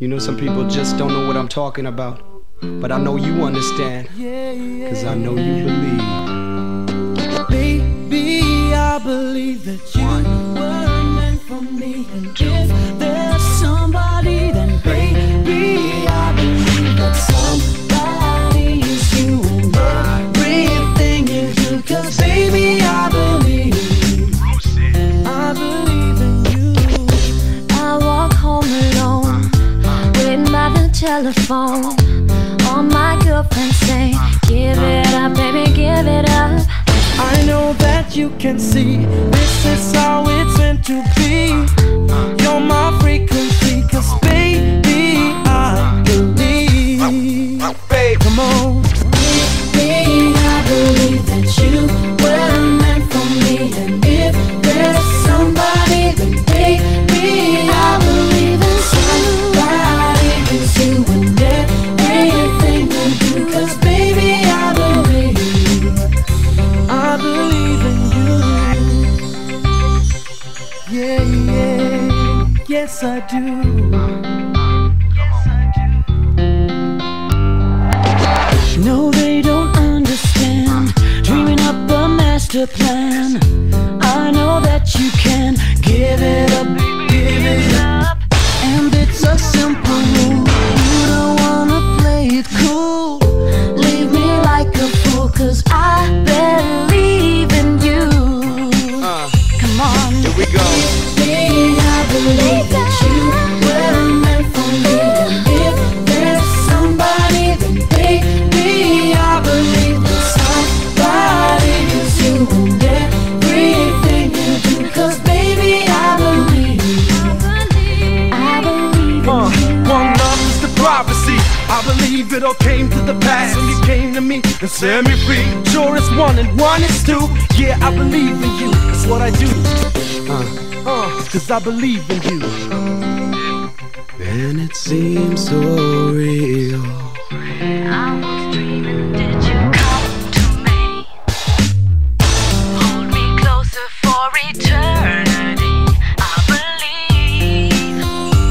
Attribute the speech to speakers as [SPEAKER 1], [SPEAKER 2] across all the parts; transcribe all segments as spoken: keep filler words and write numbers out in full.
[SPEAKER 1] You know, some people just don't know what I'm talking about, but I know you understand, cause I know you believe.
[SPEAKER 2] Baby, I believe that you were meant for me, and if there's somebody, then baby, I believe that somebody is you and everything you do, cause baby, I believe, I believe in you.
[SPEAKER 3] I walk home alone, waiting by the telephone. All my girlfriends say, give it up, baby, give it up.
[SPEAKER 2] I know that you can see this is how it's meant to be. You're my frequency, cause baby, I believe. Babe, come on.
[SPEAKER 3] Baby, I believe that you were meant for me, and if there's somebody, then baby, I believe in somebody is you and everything you do, cause baby, I believe,
[SPEAKER 2] I believe in you. Yeah, yeah, yes I do. No, they don't understand, dreaming up a master plan. I know that you can give it up, give it up. And it's a simple rule, you don't wanna play it cool. Leave me like a fool, cause I believe in you.
[SPEAKER 1] Uh,
[SPEAKER 2] Come on,
[SPEAKER 1] here we go.
[SPEAKER 3] baby, I believe that you were meant for me, and if there's somebody, then baby, I believe that somebody is you and everything you do, cause baby, I believe, I believe in
[SPEAKER 2] uh,
[SPEAKER 3] you.
[SPEAKER 2] one love is the prophecy. I believe it all came to the pass, and you came to me and set me free. Sure it's one and one is two. Yeah, I believe in you, that's what I do.
[SPEAKER 1] Uh.
[SPEAKER 2] Uh, cause I believe in you.
[SPEAKER 1] And it seems so real.
[SPEAKER 3] I was dreaming, did you come to me? Hold me closer for eternity, I believe.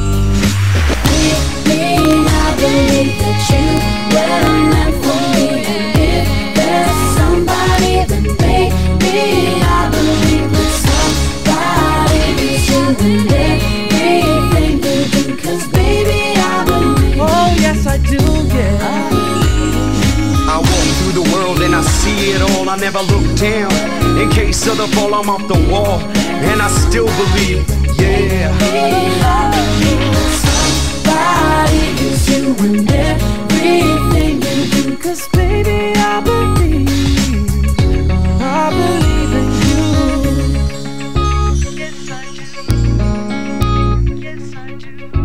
[SPEAKER 3] Baby, I believe that you were meant for me, and if there's somebody, then baby, I believe that somebody is you and everything you do, cause baby, I believe.
[SPEAKER 2] Oh yes I do, yeah.
[SPEAKER 1] I walk through the world and I see it all. I never look down. In case of the fall, I'm off the wall, and I still believe. Yeah.
[SPEAKER 3] Somebody is you and everything you do,
[SPEAKER 2] Cause baby I believe, I believe in you. Yes I do, yes I do.